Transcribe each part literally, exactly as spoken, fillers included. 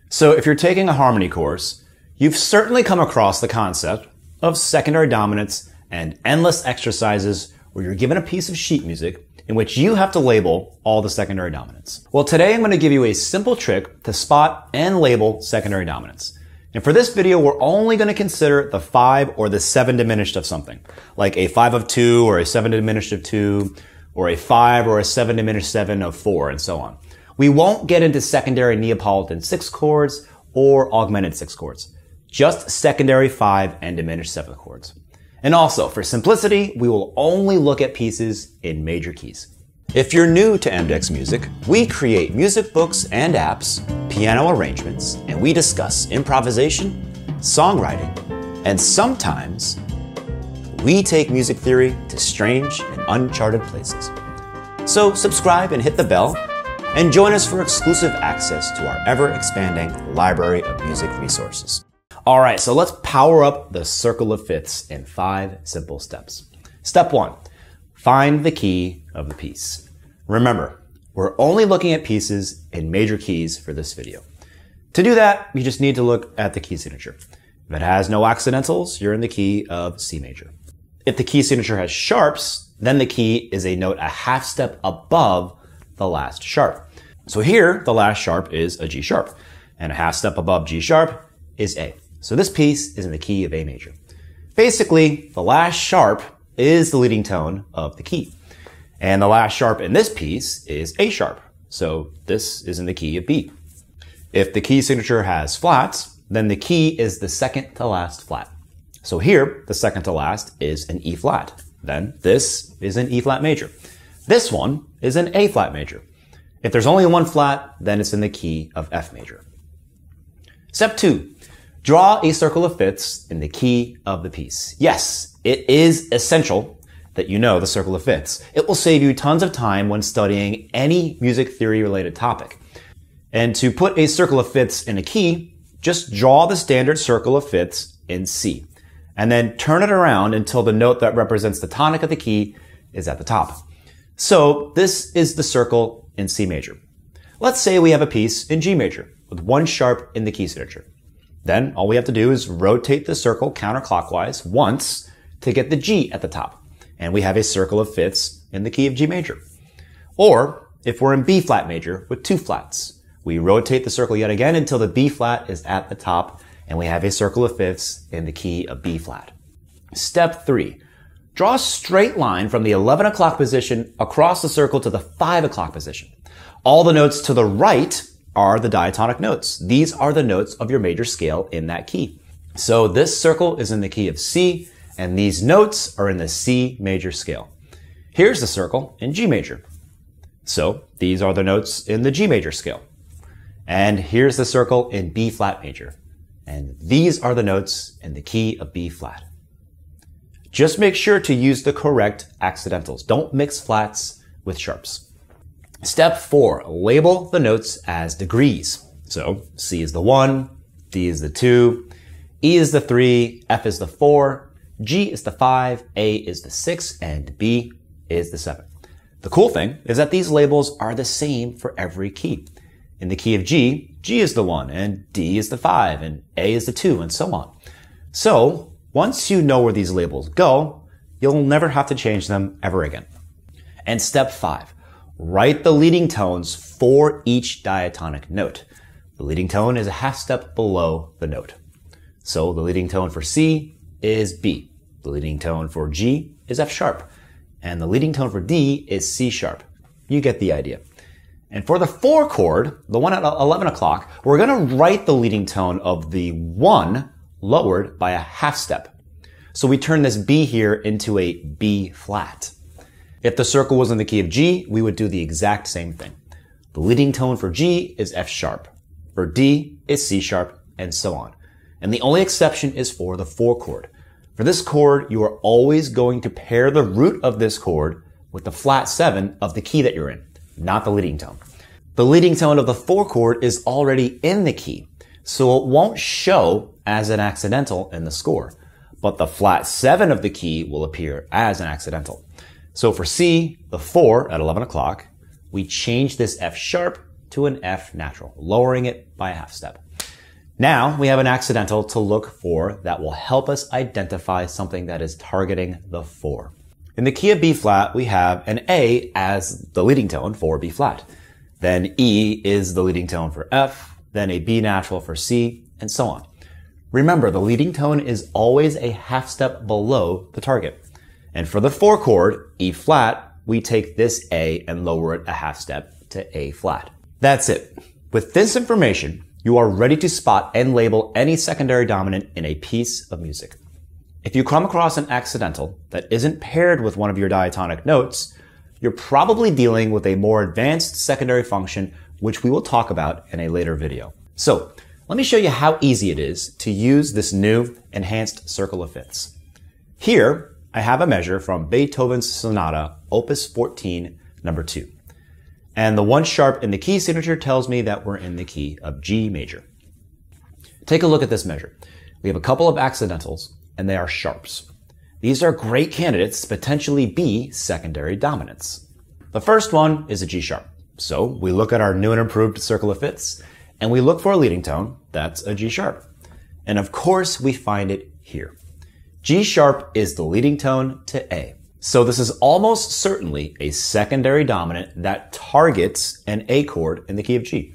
So if you're taking a harmony course, you've certainly come across the concept of secondary dominants and endless exercises where you're given a piece of sheet music in which you have to label all the secondary dominants. Well, today I'm going to give you a simple trick to spot and label secondary dominants. And for this video, we're only going to consider the five or the seven diminished of something, like a five of two or a seven diminished of two, or a five or a seven diminished seven of four, and so on. We won't get into secondary Neapolitan six chords or augmented six chords, just secondary five and diminished seven chords. And also, for simplicity, we will only look at pieces in major keys. If you're new to Amdex Music, we create music books and apps, piano arrangements, and we discuss improvisation, songwriting, and sometimes we take music theory to strange and uncharted places. So subscribe and hit the bell, and join us for exclusive access to our ever-expanding library of music resources. All right, so let's power up the circle of fifths in five simple steps. Step one, find the key of the piece. Remember, we're only looking at pieces in major keys for this video. To do that, you just need to look at the key signature. If it has no accidentals, you're in the key of C major. If the key signature has sharps, then the key is a note a half step above the last sharp. So here, the last sharp is a G sharp, and a half step above G sharp is A. So this piece is in the key of A major. Basically, the last sharp is the leading tone of the key. And the last sharp in this piece is A sharp. So this is in the key of B. If the key signature has flats, then the key is the second to last flat. So here, the second to last is an E flat. Then this is an E flat major. This one is an A flat major. If there's only one flat, then it's in the key of F major. Step two. Draw a circle of fifths in the key of the piece. Yes, it is essential that you know the circle of fifths. It will save you tons of time when studying any music theory related topic. And to put a circle of fifths in a key, just draw the standard circle of fifths in C, and then turn it around until the note that represents the tonic of the key is at the top. So this is the circle in C major. Let's say we have a piece in G major with one sharp in the key signature. Then all we have to do is rotate the circle counterclockwise once to get the G at the top. And we have a circle of fifths in the key of G major. Or if we're in B flat major with two flats, we rotate the circle yet again until the B flat is at the top, and we have a circle of fifths in the key of B flat. Step three, draw a straight line from the eleven o'clock position across the circle to the five o'clock position. All the notes to the right are the diatonic notes. These are the notes of your major scale in that key. So this circle is in the key of C, and these notes are in the C major scale. Here's the circle in G major. So these are the notes in the G major scale. And here's the circle in B flat major. And these are the notes in the key of B flat. Just make sure to use the correct accidentals. Don't mix flats with sharps. Step four, label the notes as degrees. So C is the one, D is the two, E is the three, F is the four, G is the five, A is the six, and B is the seven. The cool thing is that these labels are the same for every key. In the key of G, G is the one, and D is the five, and A is the two, and so on. So once you know where these labels go, you'll never have to change them ever again. And step five, write the leading tones for each diatonic note. The leading tone is a half step below the note. So the leading tone for C is B. The leading tone for G is F sharp. And the leading tone for D is C sharp. You get the idea. And for the four chord, the one at eleven o'clock, we're going to write the leading tone of the one lowered by a half step. So we turn this B here into a B flat. If the circle was in the key of G, we would do the exact same thing. The leading tone for G is F sharp. For D is C sharp, and so on. And the only exception is for the four chord. For this chord, you are always going to pair the root of this chord with the flat seven of the key that you're in, not the leading tone. The leading tone of the four chord is already in the key, so it won't show as an accidental in the score. But the flat seven of the key will appear as an accidental. So for C, the four at eleven o'clock, we change this F sharp to an F natural, lowering it by a half step. Now we have an accidental to look for that will help us identify something that is targeting the four. In the key of B flat, we have an A as the leading tone for B flat. Then E is the leading tone for F, then a B natural for C, and so on. Remember, the leading tone is always a half step below the target. And for the four chord, E flat, we take this A and lower it a half step to A flat. That's it. With this information, you are ready to spot and label any secondary dominant in a piece of music. If you come across an accidental that isn't paired with one of your diatonic notes, you're probably dealing with a more advanced secondary function, which we will talk about in a later video. So, let me show you how easy it is to use this new enhanced circle of fifths. Here, I have a measure from Beethoven's Sonata, Opus fourteen, number two. And the one sharp in the key signature tells me that we're in the key of G major. Take a look at this measure. We have a couple of accidentals, and they are sharps. These are great candidates to potentially be secondary dominants. The first one is a G sharp. So we look at our new and improved circle of fifths, and we look for a leading tone. That's a G sharp. And of course, we find it here. G sharp is the leading tone to A. So this is almost certainly a secondary dominant that targets an A chord in the key of G.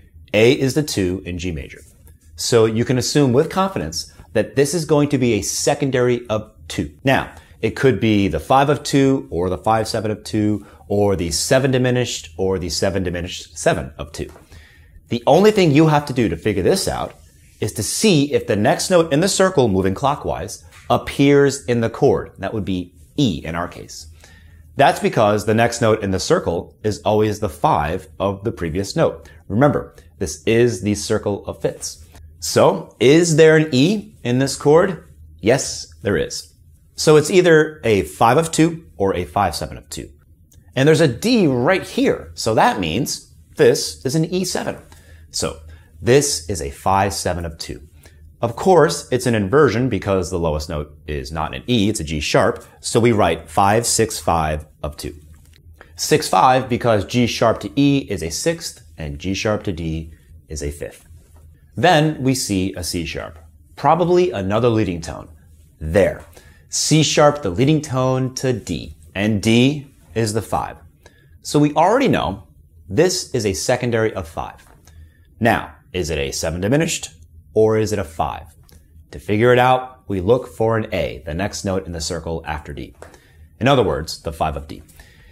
A is the two in G major. So you can assume with confidence that this is going to be a secondary of two. Now, it could be the five of two, or the five seven of two, or the seven diminished, or the seven diminished seven of two. The only thing you have to do to figure this out is to see if the next note in the circle moving clockwise appears in the chord. That would be E in our case. That's because the next note in the circle is always the five of the previous note. Remember, this is the circle of fifths. So, is there an E in this chord? Yes, there is. So it's either a five of two or a five seven of two. And there's a D right here. So that means this is an E seven. So this is a five seven of two. Of course, it's an inversion because the lowest note is not an E, it's a G sharp. So we write five six five of two. six five because G sharp to E is a sixth and G sharp to D is a fifth. Then we see a C sharp, probably another leading tone. There. C sharp, the leading tone to D, and D is the five. So we already know this is a secondary of five. Now, is it a seven diminished or is it a five? To figure it out, we look for an A, the next note in the circle after D. In other words, the five of D.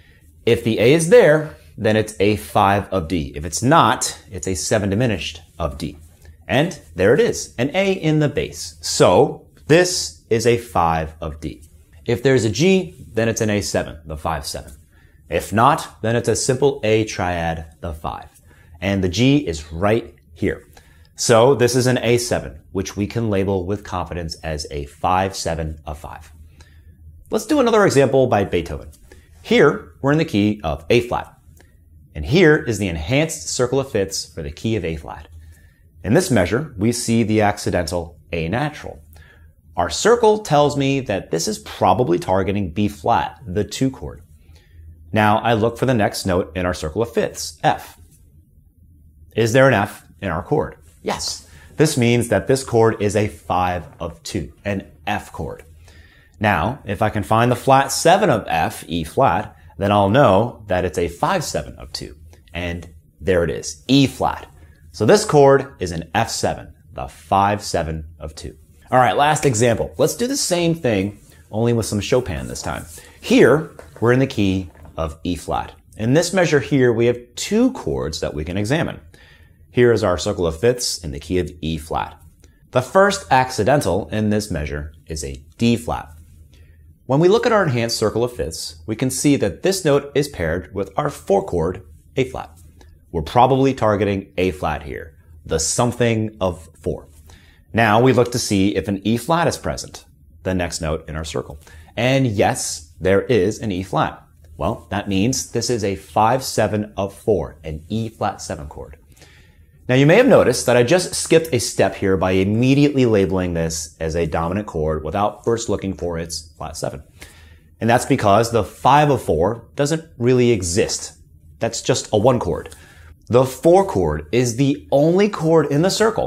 If the A is there, then it's a five of D. If it's not, it's a seven diminished of D. And there it is, an A in the bass. So this is a five of D. If there's a G, then it's an A seven, the five seven. If not, then it's a simple A triad, the five. And the G is right here. So this is an A seven, which we can label with confidence as a five seven of five. Let's do another example by Beethoven. Here, we're in the key of A flat. And here is the enhanced circle of fifths for the key of A flat. In this measure, we see the accidental A natural. Our circle tells me that this is probably targeting B flat, the two chord. Now I look for the next note in our circle of fifths, F. Is there an F in our chord? Yes. This means that this chord is a five of two, an F chord. Now, if I can find the flat seven of F, E flat, then I'll know that it's a five seven of two. And there it is, E flat. So this chord is an F seven, the five seven of two. All right, last example. Let's do the same thing, only with some Chopin this time. Here, we're in the key of E flat. In this measure here, we have two chords that we can examine. Here is our circle of fifths in the key of E flat. The first accidental in this measure is a D flat. When we look at our enhanced circle of fifths, we can see that this note is paired with our four chord A flat. We're probably targeting A flat here, the something of four. Now we look to see if an E flat is present, the next note in our circle. And yes, there is an E flat. Well, that means this is a five seven of four, an E flat seven chord. Now you may have noticed that I just skipped a step here by immediately labeling this as a dominant chord without first looking for its flat seven. And that's because the five of four doesn't really exist. That's just a one chord. The four chord is the only chord in the circle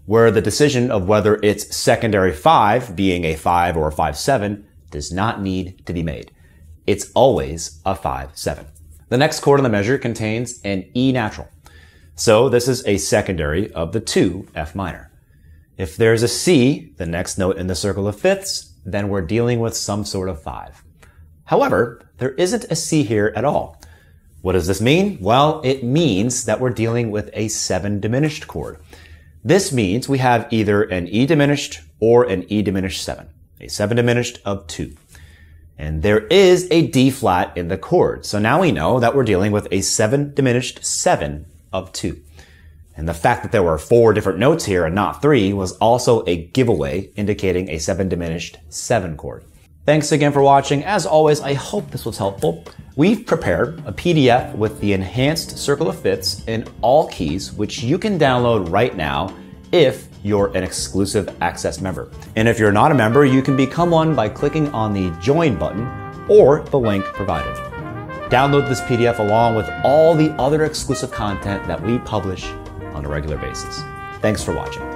where the decision of whether it's secondary five, being a five or a five seven, does not need to be made. It's always a five seven. The next chord on the measure contains an E natural. So this is a secondary of the two F minor. If there's a C, the next note in the circle of fifths, then we're dealing with some sort of five. However, there isn't a C here at all. What does this mean? Well, it means that we're dealing with a seven diminished chord. This means we have either an E diminished or an E diminished seven, a seven diminished of two. And there is a D flat in the chord. So now we know that we're dealing with a seven diminished seven of two. And the fact that there were four different notes here and not three was also a giveaway indicating a seven diminished seven chord. Thanks again for watching. As always, I hope this was helpful. We've prepared a P D F with the enhanced circle of fifths in all keys, which you can download right now if you're an exclusive access member. And if you're not a member, you can become one by clicking on the join button or the link provided. Download this P D F along with all the other exclusive content that we publish on a regular basis. Thanks for watching.